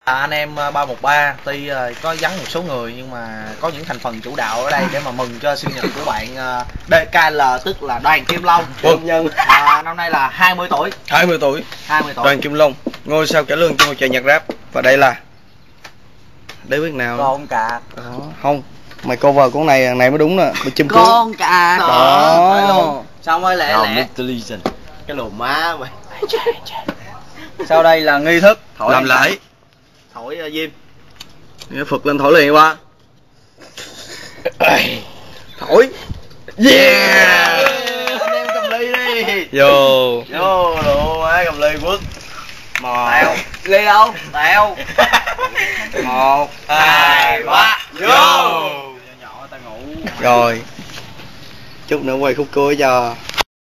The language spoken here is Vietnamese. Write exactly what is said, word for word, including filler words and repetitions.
À, anh em ba một ba tuy uh, có vắng một số người nhưng mà có những thành phần chủ đạo ở đây để mà mừng cho sinh nhật của bạn uh, đê ca lờ, tức là Đoàn Kim Long. Vâng. Nhân À, năm nay là hai mươi tuổi. hai mươi tuổi. hai mươi tuổi. Đoàn Kim Long, ngôi sao cải lương trong một chàng nhạc rap. Và đây là để biết nào. Con cà. Đó. Không, mày cover của này này mới đúng nè, bị chim cút. Con cà. Đó. Đó. Xong rồi lẹ lẹ. Cái lồ má mày. Sau đây là nghi thức Thổi làm lại. Thổi uh, diêm. Nghĩa Phật lên thổi liền qua. Thổi. Yeah. Anh em cầm ly đi. Vô. Vô đủ má cầm ly quất. Một. Ly đâu? Tèo. Một, hai, ba. Vô. Nhỏ ta ngủ. Rồi. Chút nữa quay khúc cuối cho.